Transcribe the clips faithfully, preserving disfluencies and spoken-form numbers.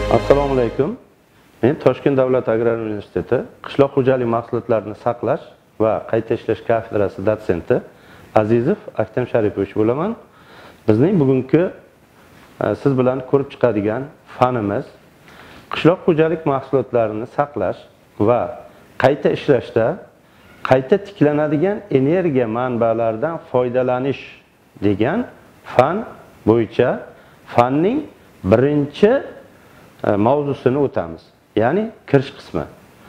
Assalomu alaykum. Men Toshkent davlat agrar universiteti qishloq xo'jalik mahsulotlarini saqlash va qayta ishlash kafedrasi dotsenti Azizov Aktam Sharipovich bo'laman. Bizning bugungi siz bilan ko'rib chiqadigan fanimiz qishloq xo'jalik mahsulotlarini saqlash va qayta ishlashda qayta tiklanadigan energiya manbalaridan foydalanish degan fan bo'yicha fanning birinchi mavzusini o'tamiz. Ya'ni kirish qismi.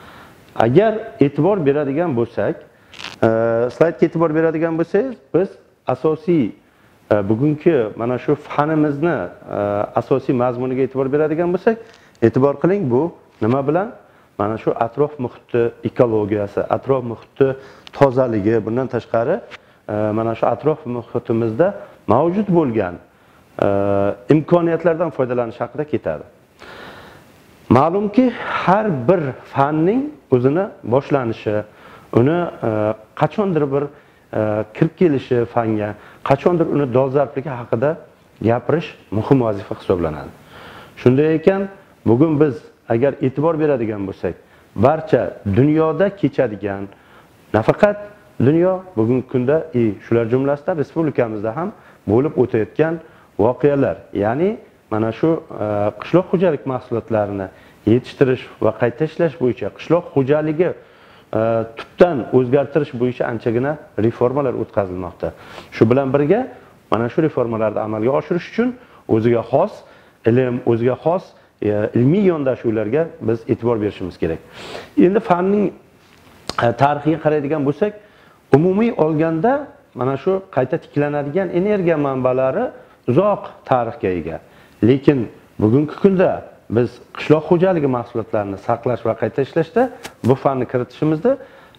Agar e'tibor beradigan bo'lsak, slaydga e'tibor beradigan bo'lsangiz, biz asosiy bugungi mana shu fanimizni asosiy mazmuniga e'tibor beradigan bo'lsak, e'tibor qiling, bu nima bilan? Mana shu atrof muhiti ekologiyasi, atrof muhiti tozaligi, bundan tashqari mana shu atrof muhitimizda mavjud bo'lgan imkoniyatlardan foydalanish haqida ketadi. Ma'lumki, har bir fanning o'zini boshlanishi, uni qachondir bir kirib kelishi fanga, qachondir uni dolzarbligi haqida gapirish muhim vazifa hisoblanadi. Shunday ekan, bugun biz agar e'tibor beradigan bo'lsak, barcha dunyoda kechadigan, nafaqat dunyo, bugungi kunda, shular jumlasidan respublikamizda ham bo'lib o'tayotgan voqealar, ya'ni mana shu qishloq xo'jalik mahsulotlarini yetishtirish va qayta ishlash bo'yicha qishloq xo'jaligi tubdan o'zgartirish bo'yicha anchagina reformalar o'tkazilmoqda. Shu bilan birga mana shu reformalarni amalga oshirish uchun o'ziga xos ilm, o'ziga xos ilmiy yondashuvlarga biz e'tibor berishimiz kerak. Endi fanning tarixiga qaraydigan bo'lsak, umumiy olganda mana shu qayta tiklanadigan energiya manbalari uzoq tarixga ega. Lekin bugungi kunda biz qishloq xo'jaligi mahsulotlarini saqlash va qayta ishlashda bu fanni kiritishimizda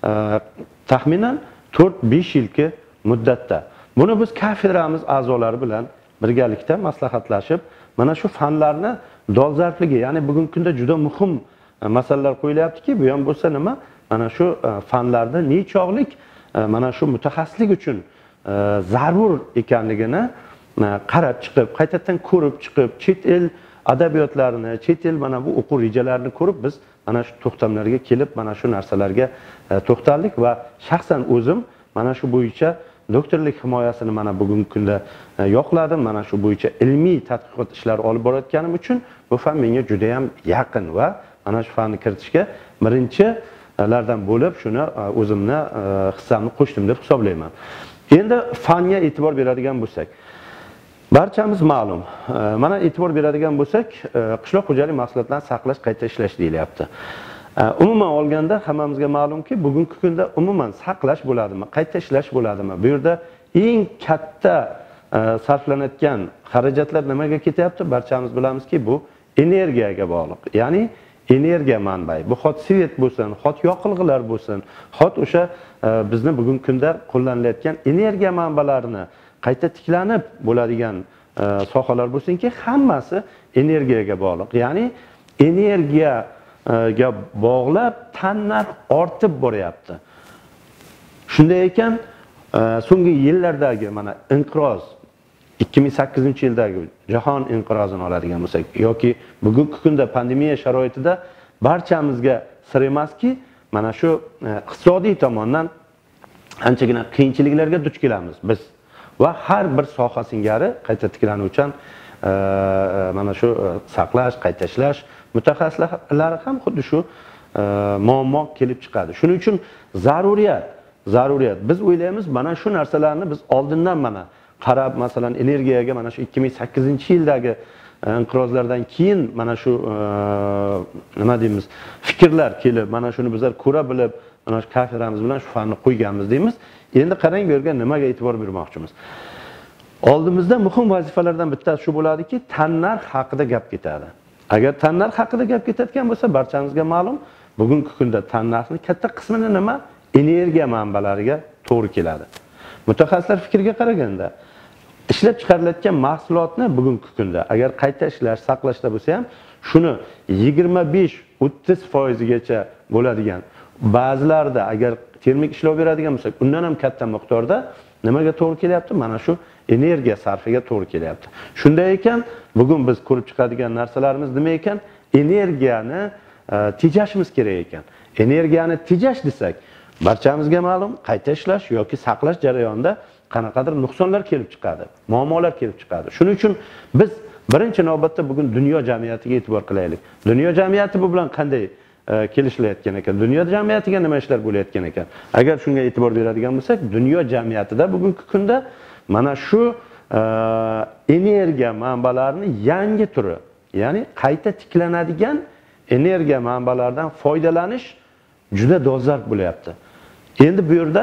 taxminan to'rt besh yilki muddatda. Buni biz kafedramiz a'zolari bilan birgalikda maslahatlashib, mana shu fanlarni dolzarbligi, ya'ni bugungi kunda juda muhim masalalar qo'yilyaptiki, bu ham bo'lsa nima? Mana shu fanlarda nechog'lik mana shu mutaxassislik uchun zarur ekanligini qarab chiqib, qaytadan ko'rib chiqib, chet el adabiyotlarini, chet el mana bu o'quv rejalarini ko'rib, biz mana shu to'xtamlarga kelib, mana shu narsalarga to'xtaldik va shaxsan o'zim mana shu bo'yicha doktorlik himoyasini mana bugungi kunda yo'qladim. Mana shu bo'yicha ilmiy tadqiqot ishlari olib borayotganim uchun bu fan menga juda ham yaqin va mana shu fanni kiritishga birinchilardan bo'lib shuni o'zimni hissamni qo'shdim deb hisoblayman. Endi fanga e'tibor beradigan bo'lsak, barchamiz ma'lum. Mana e'tibor beradigan bo'lsak, qishloq xo'jalik mahsulotlarini saqlash, qayta ishlash deyilyapti. Umuman olganda hammamizga ma'lumki, bugungi kunda umuman saqlash bo'ladimi, qayta ishlash bo'ladimi? Bu yerda eng katta sarflanayotgan xarajatlar nimaga ketyapti? Barchamiz bilamizki, bu energiyaga bog'liq. Ya'ni energiya manbai. Bu xot svet bo'lsin, xot yoqilg'ilar bo'lsin, xot o'sha bizni bugungi kunda qo'llanilayotgan energiya manbalarini qayta tiklanib bo'ladigan sohalar bo'lsinki, hammasi energiyaga bog'liq. Ya'ni energiyaga bog'lab tannarx ortib boryapti. Shunday ekan, so'nggi yillardagi mana inqiroz, ikki ming sakkizinchi yildagi jahon inqirozini oladigan bo'lsak yoki bugungi kunda pandemiya sharoitida barchamizga sir emaski, mana shu iqtisodiy tomondan anchagina qiyinchiliklarga duch kelamiz biz. Va har bir soha singari qayta tiklanuvchan mana shu saqlash, qayta ishlash mutaxassislari ham xuddi shu muammo kelib chiqadi. Shuning uchun zaruriyat, zaruriyat. Biz o'ylaymiz, mana shu narsalarni biz oldindan mana qarab, masalan, energiyaga mana shu ikki ming sakkizinchi yildagi inqirozlardan keyin mana shu nima deymiz, fikrlar kelib, mana shuni bizlar ko'ra bilib, mana shu kafedramiz bilan shu fanni qo'yganmiz deymiz. Endi qarang, bu yerga nimaga e'tibor bermoqchimiz? Oldimizda muhim vazifalardan bittasi shu bo'ladiki, tannarx haqida gap ketadi. Agar tannarx haqida gap ketayotgan bo'lsa, barchamizga ma'lum, bugungi kunda tannarxning katta qismini nima? Energiya manbalariga to'g'ri keladi. Mutaxassislar fikriga qaraganda, ishlab chiqarilayotgan mahsulotni bugungi kunda agar qayta ishlash, saqlashda bo'lsa ham, shuni yigirma besh o'ttiz foiz gacha bo'ladigan, ba'zilarda agar termik ishlov beradigan bo'lsak, undan ham katta miqdorda nimaga to'g'ri kelyapti? Mana shu energiya sarfiga to'g'ri kelyapti. Shunday ekan, bugun biz ko'rib chiqadigan narsalarimiz nima ekan? energiyani e, tejashimiz kerak ekan. Energiyani tejash desak, barchamizga ma'lum, qayta ishlash yoki saqlash jarayonida qanaqadir nuqsonlar kelib chiqadi, muammolar kelib chiqadi. Shuning uchun biz birinchi navbatda bugun dunyo jamiyatiga e'tibor qilaylik. Dunyo jamiyati bu bilan qanday e, kelishilayotgan ekan? Dunyo jamiyatiga nima ishlar bo'layotgan ekan? Agar shunga e'tibor beradigan bo'lsak, dunyo jamiyatida bugungi kunda mana shu e, energiya manbalarining yangi turi, ya'ni qayta tiklanadigan energiya manbalaridan foydalanish juda dolzarb bo'lyapti. Endi bu yerda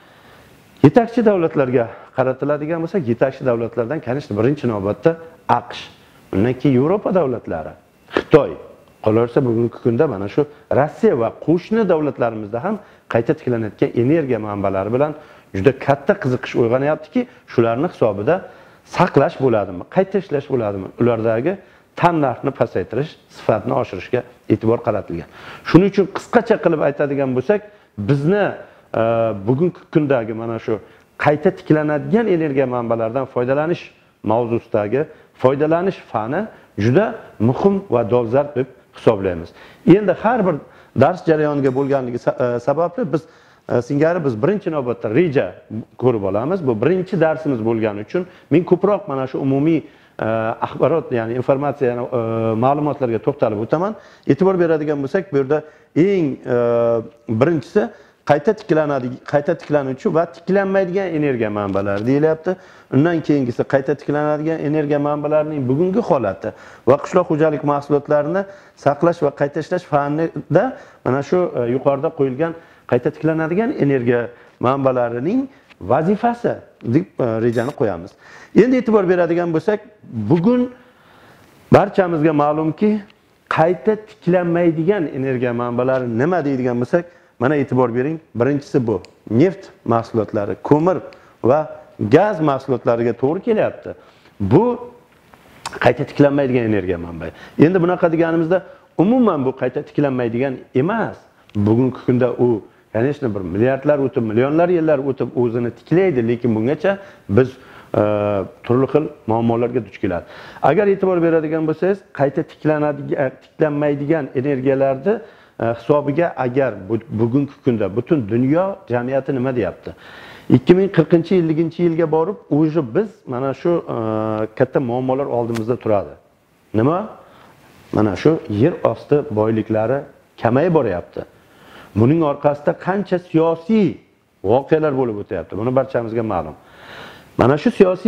yetakchi davlatlarga qaratiladigan bo'lsak, yetakchi davlatlardan конечно birinchi navbatda AQSh, undan keyin Yevropa davlatlari, Xitoy, qolaversa bugungi kunda mana shu Rossiya va qo'shni davlatlarimizda ham qayta tiklanayotgan energiya manbalari bilan juda katta qiziqish uyg'onyaptiki, shularning hisobida saqlash bo'ladimi, qayta ishlash bo'ladimi, ulardagi tan narxni pasaytirish, sifatni oshirishga e'tibor qaratilgan. Shuning uchun qisqacha qilib aytadigan bo'lsak, bizni e, bugungi kundagi mana shu qayta tiklanadigan energiya manbalaridan foydalanish mavzusidagi foydalanish fani juda muhim va dolzarb deb hisoblaymiz. Endi har bir dars jarayoniga bo'lganligi sababli biz singari biz birinchi navbatda reja ko'rib olamiz. Bu birinchi darsimiz bo'lgani uchun men ko'proq mana shu umumiy axborot, ya'ni informatsiya, ma'lumotlarga to'xtalib o'taman. E'tibor beradigan bo'lsak, bu yerda eng birinchisi qayta tiklanadi, qayta tiklanuvchi va tiklanmaydigan energiya manbalari deyilyapti. Undan keyingisi qayta tiklanadigan energiya manbalarining bugungi holati va qishloq xo'jalik mahsulotlarini saqlash va qayta ishlash fanida mana shu yuqorida qo'yilgan qayta tiklanadigan energiya manbalarining vazifasi deb rejani qo'yamiz. Endi e'tibor beradigan bo'lsak, bugun barchamizga ma'lumki, qayta tiklanmaydigan energiya manbalari nima deydigan bo'lsak, mana e'tibor bering. Birinchisi bu neft mahsulotlari, ko'mir va gaz mahsulotlariga to'g'ri kelyapti. Bu qayta tiklanmaydigan energiya manbai. Endi bunaqa deganimizda umuman bu qayta tiklanmaydigan emas. Bugungi kunda u конечно bir milliardlar o'tib, millionlar yillar o'tib o'zini tiklaydi, lekin bungacha biz e, turli xil muammolarga duch keladi. Agar e'tibor beradigan bo'lsangiz, qayta tiklanadigan, tiklanmaydigan energiyalarni hisobiga agar bugungi kunda butun dunyo jamiyati nima deyapti? ikki ming qirqinchi ellinchi yilga borib, o'zi biz mana shu e, katta muammolar oldimizda turadi. Nima? Mana shu yer osti boyliklari kamayib boryapti. Buning orqasida qancha siyosiy voqealar bo'lib o'tyapti. Buni barchamizga ma'lum. Mana shu siyosiy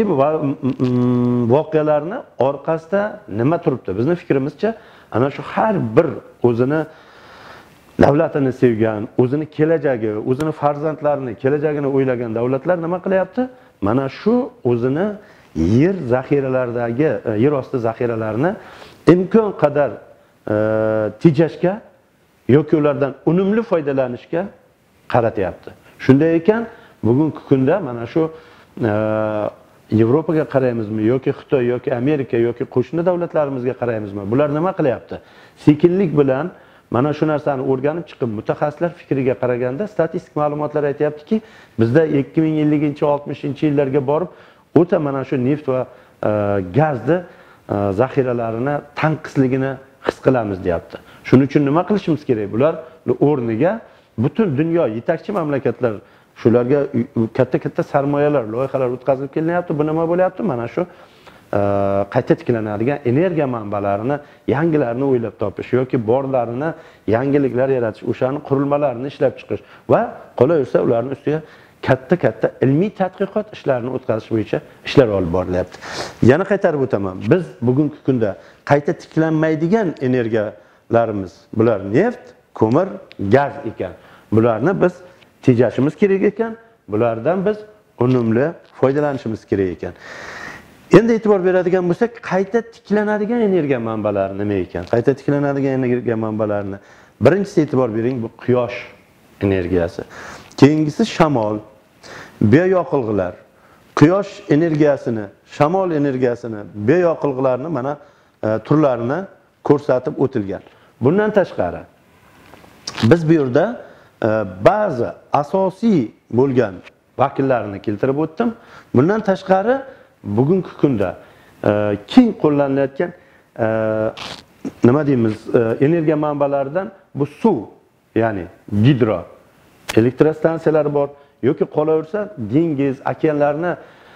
voqealarning orqasida nima turibdi? Bizning fikrimizcha, ana shu har bir o'zini davlatini sevgan, o'zini kelajagi, o'zini farzandlarini, kelajagini o'ylagan davlatlar nima qilyapti? Mana shu o'zini yer zaxiralaridagi, yer osti zaxiralarini imkon qadar e, tejashga yoki ulardan unumli foydalanishga qaratyapti. Shunday ekan, bugungi kunda mana shu e, Yevropaga qaraymizmi yoki Xitoy yoki Amerika yoki qo'shni davlatlarimizga qaraymizmi? Bular nima qilyapti? Sekinlik bilan mana shu narsani o'rganib chiqib, mutaxassislar fikriga qaraganda statistik ma'lumotlar aytayaptiki, bizda ikki ming ellinchi oltmishinchi yillarga borib, o'ta mana shu neft va e, gazni e, zaxiralarini tanqisligini his qilamiz deyapti. Shuning uchun nima qilishimiz kerak? Bular o'rniga butun dunyo yetakchi mamlakatlar shularga katta-katta sarmoyalar, loyihalar o'tkazilib kelinyapti. Bu nima bo'lyapti? Mana shu qayta tiklanadigan energiya manbalarini, yangilarini o'ylab topish yoki borlarini yangiliklar yaratish, o'shaning qurilmalarini ishlab chiqish va qolaversa ularning ustiga katta-katta ilmiy tadqiqot ishlarini o'tkazish bo'yicha ishlar olib borilyapti. Yana qaytarib o'taman. Biz bugungi kunda qayta tiklanmaydigan energiyalarimiz, bular neft, ko'mir, gaz ekan. Bularni biz tejashimiz kerak ekan, bulardan biz unumli foydalanishimiz kerak ekan. Endi e'tibor beradigan bo'lsak, qayta tiklanadigan energiya manbalari nima ekan? Qayta tiklanadigan energiya manbalarini birinchisi e'tibor bering, bu quyosh energiyasi. Keyingisi shamol, bioyoqilg'ilar. Quyosh energiyasini, shamol energiyasini, bioyoqilg'ilarni mana e, turlarini ko'rsatib o'tilgan. Bundan tashqari biz bu yerda e, ba'zi asosiy bo'lgan vakillarini keltirib o'tdim. Bundan tashqari bugungi kunda e, keng qo'llanilayotgan e, nima deymiz, energiya manbalaridan bu suv, ya'ni gidro elektrostansiyalar bor yoki qolaversa dengiz, okeanlarni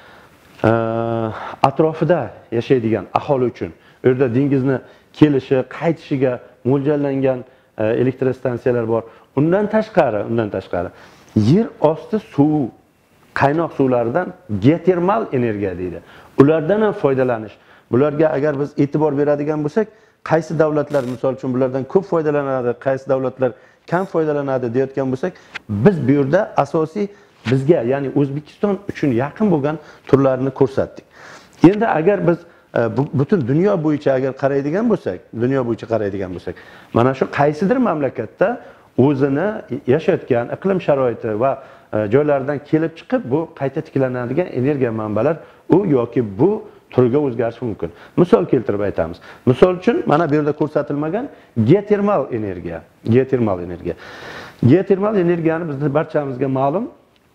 atrofida yashaydigan aholi uchun u yerda dengizni kelishi, qaytishiga mo'ljallangan elektrostansiyalar bor. Undan tashqari, undan tashqari yer osti suv, qaynoq suvlardan geotermal energiya deydi. Ulardan ham foydalanish. Bularga agar biz e'tibor beradigan bo'lsak, qaysi davlatlar misol uchun bulardan ko'p foydalanadi, qaysi davlatlar kam foydalanadi deyotgan bo'lsak, biz bu yerda asosiy bizga, ya'ni O'zbekiston uchun yaqin bo'lgan turlarni ko'rsatdik. Endi agar biz butun dunyo bo'yicha agar qaraydigan bo'lsak, dunyo bo'yicha qaraydigan bo'lsak, mana shu qaysidir mamlakatda o'zini yashayotgan iqlim sharoiti va joylardan kelib chiqib bu qayta tiklanadigan energiya manbalar u yoki bu turga o'zgarishi mumkin. Misol keltirib aytamiz. Misol uchun mana bu yerda ko'rsatilmagan geotermal energiya, geotermal energiya. Geotermal energiyani bizning barchamizga ma'lum,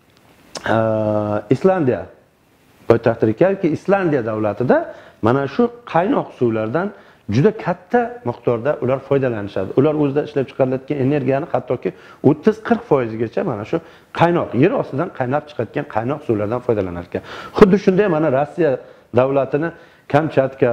Islandiya poytaxti Reykjavik, Islandiya davlatida mana shu qaynoq suvlardan juda katta miqdorda ular foydalanishadi. Ular o'zida ishlab chiqariladigan energiyani hattoki o'ttiz qirq foiz gacha mana shu qaynoq, yer ostidan qaynab chiqayotgan qaynoq suvlardan foydalanar ekan. Xuddi shunday mana Rossiya davlatini Kamchatka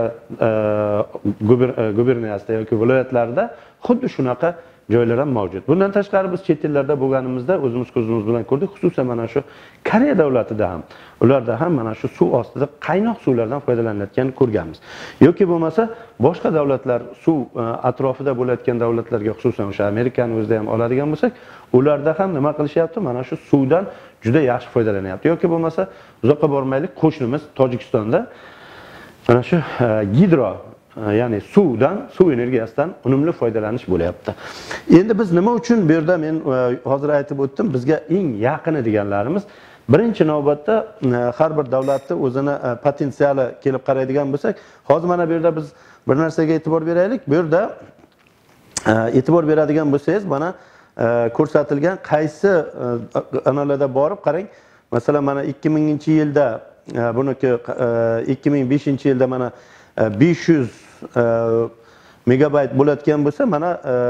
guberniyasida yoki viloyatlarida xuddi shunaqa joylar ham mavjud. Bundan tashqari biz chet ellarda bo'lganimizda o'zimiz ko'zimiz bilan ko'rdik, xususan mana shu Koreya davlatida ham, ularda ham mana shu suv ostida qaynoq suvlardan foydalanayotganini ko'rganmiz. Yoki bo'lmasa boshqa davlatlar, suv atrofida bo'layotgan davlatlarga, xususan o'sha Amerikani o'zida ham oladigan bo'lsak, ularda ham nima qilishyapti? Mana shu suvdan juda yaxshi foydalanyapti. Yoki bo'lmasa uzoqqa bormaylik, qo'shnimiz Tojikistonda mana shu gidro, ya'ni suvdan, suv energiyasidan unumli foydalanish bo'lyapti. Endi biz nima uchun bu yerda men hozir aytib o'tdim, bizga eng yaqini deganlarimiz birinchi navbatda har bir davlatning o'zini potensiali kelib qaraydigan bo'lsak, hozir mana bu yerda biz bir narsaga e'tibor beraylik. Bu yerda e'tibor beradigan bo'lsangiz, mana ko'rsatilgan qaysi analarga borib qarang. Masalan, mana ikki minginchi yilda, buniki ikki ming beshinchi yilda mana besh yuz megabayt bo'layotgan bo'lsa, mana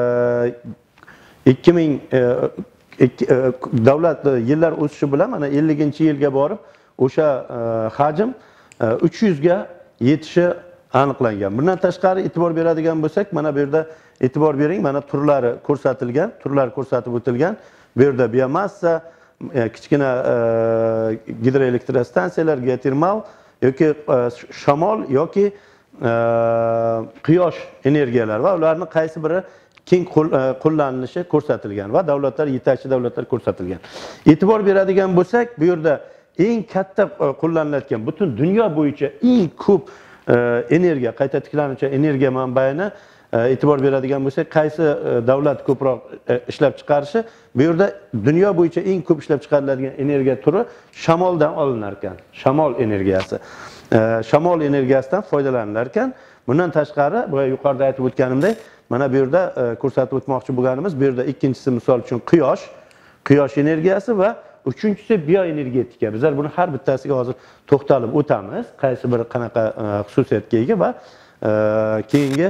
ikki ming davlat yillar o'sishi bilan mana ellinchi yilga borib o'sha hajm uch yuz ga yetishi aniqlangan. Bundan tashqari e'tibor beradigan bo'lsak, mana bu yerda e'tibor bering, mana turlari ko'rsatilgan, turlar ko'rsatib o'tilgan. Bu yerda biomassa, kichkina gidroelektrostansiyalar, geotermal yoki shamol yoki quyosh energiyalar va ularning qaysi biri keng qo'llanilishi ko'rsatilgan va davlatlar, yetakchi davlatlar ko'rsatilgan. E'tibor beradigan bo'lsak, bu yerda eng katta qo'llanilayotgan, butun dunyo bo'yicha eng ko'p energiya, qayta tiklanuvchi energiya manbaini e'tibor beradigan bo'lsak, qaysi davlat ko'proq ishlab chiqarishi, bu yerda dunyo bo'yicha eng ko'p ishlab chiqariladigan energiya turi shamoldan olinar ekan. Shamol energiyasi. Shamol energiyasidan foydalanilar ekan. Bundan tashqari, bu yuqorida aytib o'tganimdek, mana bu yerda ko'rsatib o'tmoqchi bo'lganimiz, bu yerda ikkinchisi misol uchun quyosh, quyosh energiyasi va uchinchisi bioenergetika. Bizlar buni har bittasiga hozir to'xtalib o'tamiz, qaysi biri qanaqa xususiyatga ega va keyingi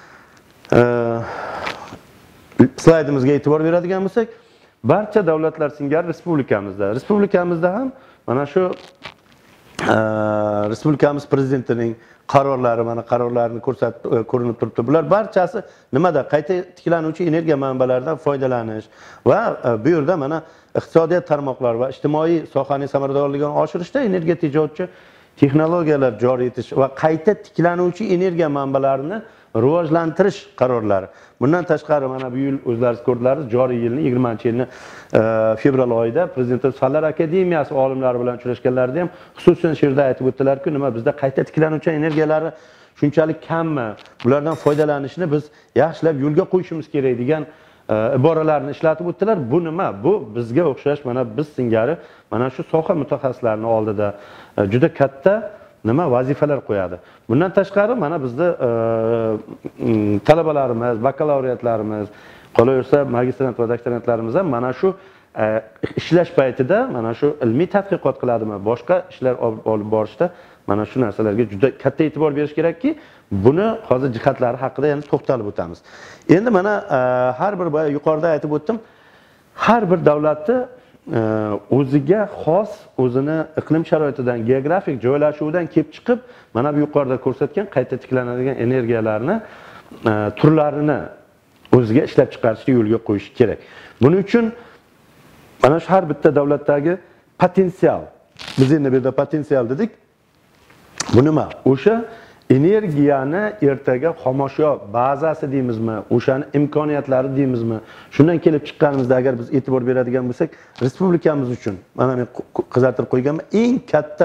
slaydimizga e'tibor beradigan bo'lsak, barcha davlatlar singari respublikamizda, respublikamizda ham mana shu respublikamiz prezidentining qarorlari, mana qarorlarini ko'rsatib ko'rinib turibdi. Bular barchasi nimada? Qayta tiklanuvchi energiya manbalaridan foydalanish va bu yerda mana iqtisodiyot tarmoqlari va ijtimoiy sohaning samaradorligini oshirishda energiya tejovchi texnologiyalar joriy etish va qayta tiklanuvchi energiya manbalarini rivojlantirish qarorlari. Bundan tashqari mana bu yil o'zlaringiz ko'rdingiz, joriy yilning yigirmanchi yilni fevral oyida Prezident Fanlar akademiyasi olimlari bilan uchrashganlarida ham xususan shu yerda aytib o'tdilar-ku, nima bizda qayta tiklanuvchi energiyalari shunchalik kammi? Bulardan foydalanishni biz yaxshilab yo'lga qo'yishimiz kerak degan iboralarni ishlatib o'tdilar. Bu nima? Bu bizga o'xshash mana biz singari mana shu soha mutaxassislarini oldida juda katta nima vazifalar qo'yadi. Bundan tashqari mana bizda talabalarimiz, bakalavriatlarimiz, qolaversa magistrant va doktorantlarimiz ham mana shu ishlash paytida mana shu ilmiy tadqiqot qiladimi, boshqa ishlar olib borishda mana shu narsalarga juda katta e'tibor berish kerakki, buni hozir jihatlari haqida yana to'xtalib o'tamiz. Endi mana har bir boya yuqorida aytib o'tdim, har bir davlatni o'ziga xos, o'zini iqlim sharoitidan, geografik joylashuvidan kelib chiqib, mana bu yuqorida ko'rsatgan qayta tiklanadigan energiyalarni turlarini o'ziga ishlab chiqarishga yo'lga qo'yish kerak. Buning uchun mana shu har bitta davlatdagi potensial, biz endi bu yerda potensial dedik. Bu nima? O'sha energiyani ertaga xomashyo bazasi deymizmi, o'shani imkoniyatlari deymizmi, shundan kelib chiqqanimizda agar biz e'tibor beradigan bo'lsak, respublikamiz uchun mana men qizartirib qo'yganman, eng katta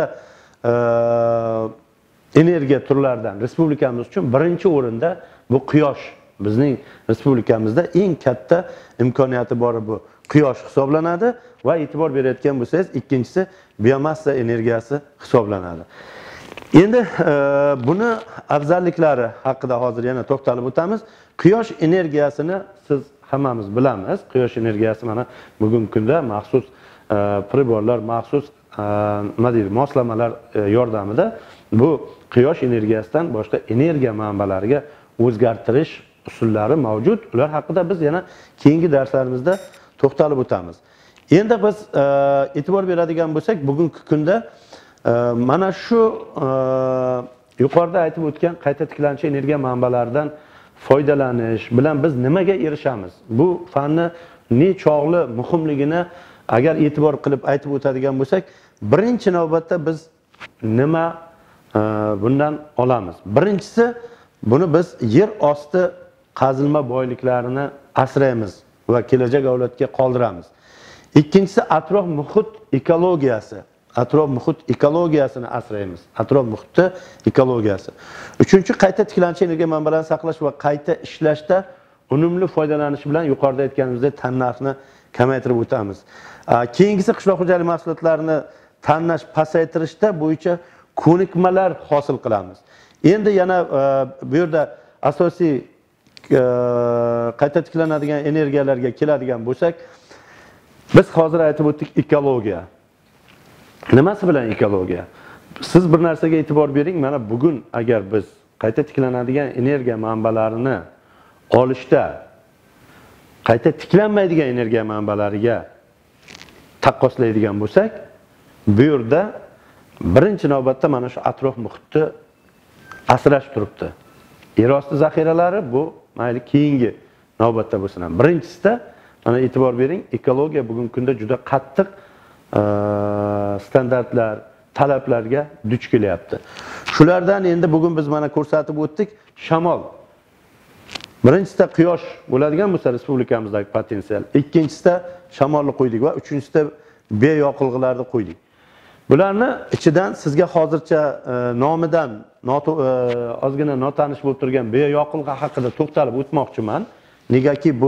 energiya turlaridan respublikamiz uchun birinchi o'rinda bu quyosh. Bizning respublikamizda eng katta imkoniyati bor bu quyosh hisoblanadi va e'tibor berayotgan bo'lsangiz, ikkinchisi biomassa energiyasi hisoblanadi. Endi buni afzalliklari haqida hozir yana to'xtalib o'tamiz. Quyosh energiyasini siz hammamiz bilamiz. Quyosh energiyasi mana bugungi kunda maxsus priborlar, maxsus nima deydi, moslamalar yordamida bu quyosh energiyasidan boshqa energiya manbalariga o'zgartirish usullari mavjud. Ular haqida biz yana keyingi darslarimizda to'xtalib o'tamiz. Endi biz e'tibor beradigan bo'lsak, bugungi kunda mana shu yuqorida aytib o'tgan qayta tiklanuvchi energiya manbalaridan foydalanish bilan biz nimaga erishamiz? Bu fanni nechog'li muhimligini agar e'tibor qilib aytib o'tadigan bo'lsak, birinchi navbatda biz nima bundan olamiz? Birinchisi, buni biz yer osti qazilma boyliklarini asraymiz va kelajak avlodga qoldiramiz. Ikkinchisi, atrof muhit ekologiyasi. Atrof muhit ekologiyasini asraymiz. Atrof muhiti ekologiyasi. Uchinchi, qayta tiklanuvchi energiya manbalarini saqlash va qayta ishlashda unumli foydalanish bilan yuqorida aytganimizdek tannarxni kamaytirib o'tamiz. Keyingisi, qishloq xo'jaligi mahsulotlarini tanlash, pasaytirishda bo'yicha ko'nikmalar hosil qilamiz. Endi yana bu yerda asosiy qayta tiklanadigan energiyalarga keladigan bo'lsak, biz hozir aytib o'tdik ekologiya. Nimasi bilan ekologiya? Siz bir narsaga e'tibor bering, mana bugun agar biz qayta tiklanadigan energiya manbalarini olishda qayta tiklanmaydigan energiya manbalariga taqqoslaydigan bo'lsak, bu yerda birinchi navbatda mana shu atrof muhitni asrash turibdi. Yer osti zaxiralari bu mayli keyingi navbatda bo'lsin ham. Birinchisida mana e'tibor bering, ekologiya bugungi kunda juda qattiq standartlar, talablarga duch kelyapti. Shulardan endi bugun biz mana ko'rsatib o'tdik, shamol. Birinchisida quyosh bo'ladigan bo'lsa respublikamizdagi potensial, ikkinchisida shamolni qo'ydik va uchinchisida bioyoqilg'ilarni qo'ydik. Bularni ichidan sizga hozircha nomidan ozgina notanish bo'lib turgan bioyoqilg'i haqida to'xtalib o'tmoqchiman. Negaki bu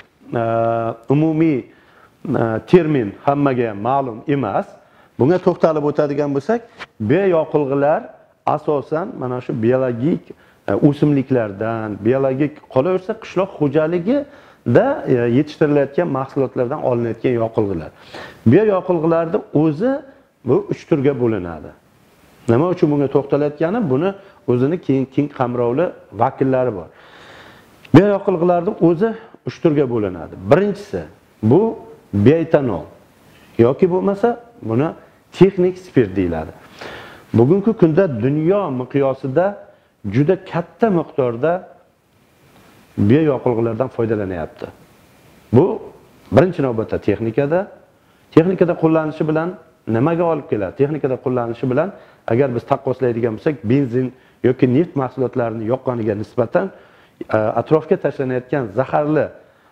umumiy termin hammaga ma'lum emas. Bunga to'xtalib o'tadigan bo'lsak, bioyoqilg'ilar asosan mana shu biologik o'simliklardan, biologik qolaversa qishloq xo'jaligida yetishtirilayotgan mahsulotlardan olinayotgan yoqilg'ilar. Bioyoqilg'ilarning o'zi bu uch turga bo'linadi. Nima uchun bunga to'xtalayotgani, buni o'zini keng keng qamrovli vakillari bor. Bioyoqilg'ilarning o'zi uch turga bo'linadi. Birinchisi bu bioetanol yoki bo'lmasa buni texnik spirt deyiladi. Bugungi kunda dunyo miqyosida juda katta miqdorda bioyoqilg'ilardan foydalanyapti. Bu birinchi navbatda texnikada, texnikada qo'llanilishi bilan nimaga olib keladi? Texnikada qo'llanilishi bilan agar biz taqqoslaydigan bo'lsak, benzin yoki neft mahsulotlarini yoqqaniga nisbatan atrofga tashlanayotgan zaharli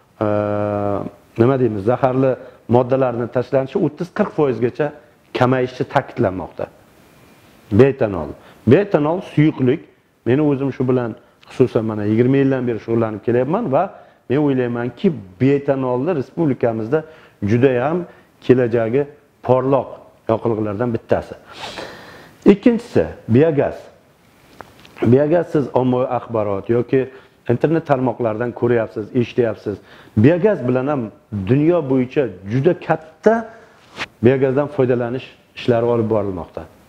nima deymiz, zaharli moddalarning tashlanishi o'ttiz qirq foiz gacha kamayishi ta'kidlanmoqda. Bioetanol. Bioetanol suyuqlik. Meni o'zim shu bilan xususan mana yigirma yildan beri shug'ullanib kelyapman va men o'ylaymanki, bioetanolni respublikamizda juda ham kelajagi porloq yoqilg'ilardan bittasi. Ikkinchisi biogaz. Biogaz siz ommaviy axborot yoki internet tarmoqlaridan ko'ryapsiz, eshityapsiz. Biogaz bilan ham dunyo bo'yicha juda katta biogazdan foydalanish ishlari olib borilmoqda.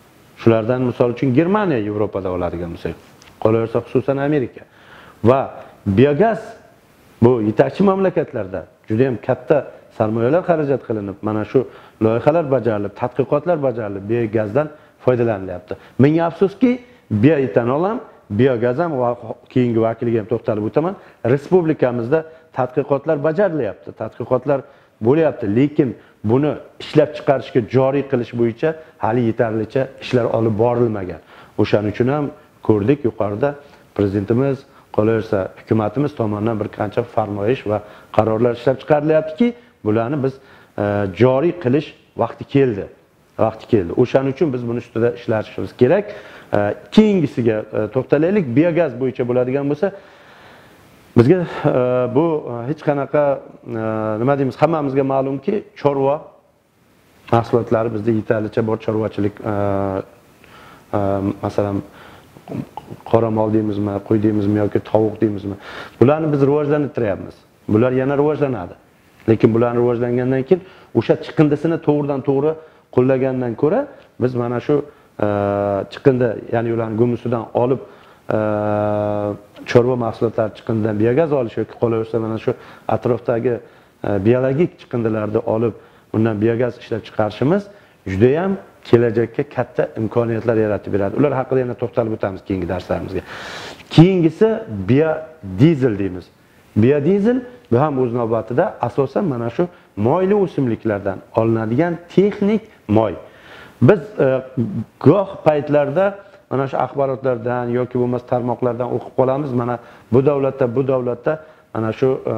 Shulardan misol uchun Germaniya Yevropada oladigan bo'lsak, qolaversa xususan Amerika va biogaz bu yetakchi mamlakatlarda juda ham katta sarmoyalar xarajat qilinib, mana shu loyihalar bajarilib, tadqiqotlar bajarilib, biogazdan foydalanilyapti. Menga afsuski, bioetanol ham, biogaz ham va keyingi vakiliga ham to'xtalib o'taman. Respublikamizda tadqiqotlar bajarilyapti, tadqiqotlar bo'lyapti, lekin buni ishlab chiqarishga joriy qilish bo'yicha hali yetarlicha ishlar olib borilmagan. O'shaning uchun ham ko'rdik yuqorida prezidentimiz, qolaversa hukumatimiz tomonidan bir qancha farmoyish va qarorlar ishlab chiqarilyaptiki, bularni biz e, joriy qilish vaqti keldi. Vaqti keldi. O'shaning uchun biz buni ustida ishlashimiz kerak. E, keyingisiga e, to'xtalaylik. Biogaz bo'yicha bo'ladigan bo'lsa, bizga e, bu hech qanaqa e, nima deymiz, hammamizga ma'lumki, chorva mahsulotlari bizda yetarlicha bor. Chorvachilik e, e, masalan qora mol deymizmi, qo'y deymizmi yoki tovuq deymizmi, bularni biz rivojlantiryapmiz. Bular yana rivojlanadi. Lekin bularni rivojlangandan keyin o'sha chiqindisini to'g'ridan to'g'ri qo'llagandan ko'ra biz mana shu e, chiqindi, ya'ni ularni gumusidan olib e, chorva mahsulotlari chiqindidan biogaz olish yoki qolaversa mana shu atrofdagi e, biologik chiqindilarni olib undan biogaz ishlab chiqarishimiz juda ham kelajakka katta imkoniyatlar yaratib beradi. Ular haqida yana to'xtalib o'tamiz keyingi darslarimizga. Keyingisi biodizel deymiz. Biodizel bu ham o'z navbatida asosan mana shu moyli o'simliklardan olinadigan texnik moy. Biz e, goh paytlarda mana shu axborotlardan yoki bo'lmas tarmoqlardan o'qib qolamiz. Mana bu davlatda, bu davlatda mana shu e,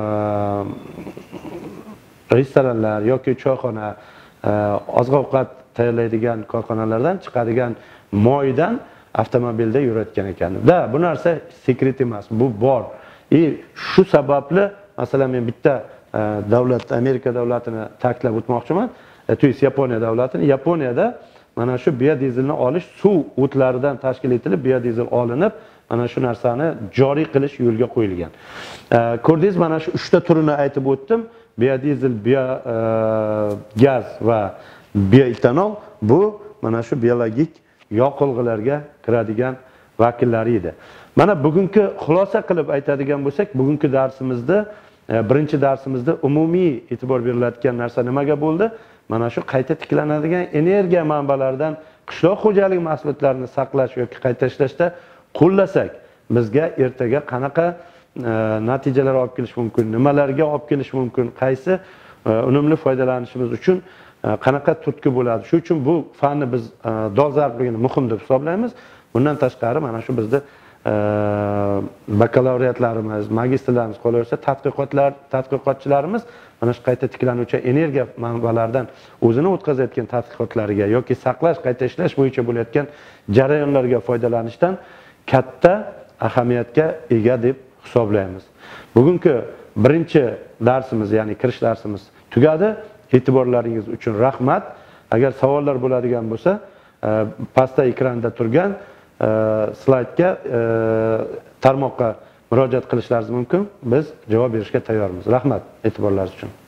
restoranlar yoki choyxona, e, oziq-ovqat tayyorlaydigan korxonalardan chiqadigan moydan avtomobilda yurayotgan ekan. Da, bu narsa sekret emas, bu bor. E, shu sababli masalan men bitta e, davlat, Amerika davlatini ta'kidlab o'tmoqchiman. E, Tuyis Yaponiya davlatini. Yaponiyada mana shu biodizelni olish suv o'tlaridan tashkil etilib, biodizel olinib, mana shu narsani joriy qilish yo'lga qo'yilgan. E, Ko'rdingiz, mana shu uchta turini aytib o'tdim. Biodizel, biogaz e, va bioetanol, bu mana shu biologik yoqilg'ilarga kiradigan vakillari edi. Mana bugungi xulosa qilib aytadigan bo'lsak, bugungi darsimizda, birinchi darsimizda umumiy e'tibor beriladigan narsa nimaga bo'ldi? Mana shu qayta tiklanadigan energiya manbalaridan qishloq xo'jaligi mahsulotlarini saqlash yoki qayta ishlashda qo'llasak, bizga ertaga qanaqa e, natijalar olib kelish mumkin, nimalarga olib kelish mumkin, qaysi e, unumli foydalanishimiz uchun qanaqa turtki bo'ladi. Shu uchun bu fanni biz e, dolzarbligini muhim deb hisoblaymiz. Bundan tashqari mana shu bizda e, bakalavriatlarimiz, magistrlarimiz, qolaversa tadqiqotlar, tadqiqotchilarimiz mana shu qayta tiklanuvchi energiya manbalaridan o'zini o'tkazayotgan tadqiqotlariga yoki saqlash, qayta ishlash bo'yicha bo'layotgan jarayonlarga foydalanishdan katta ahamiyatga ega deb hisoblaymiz. Bugungi birinchi darsimiz, ya'ni kirish darsimiz tugadi. E'tiborlaringiz uchun rahmat. Agar savollar bo'ladigan bo'lsa, pastda ekranda turgan slaydga, tarmoqqa murojaat qilishlaringiz mumkin. Biz javob berishga tayyormiz. Rahmat e'tiborlaringiz uchun.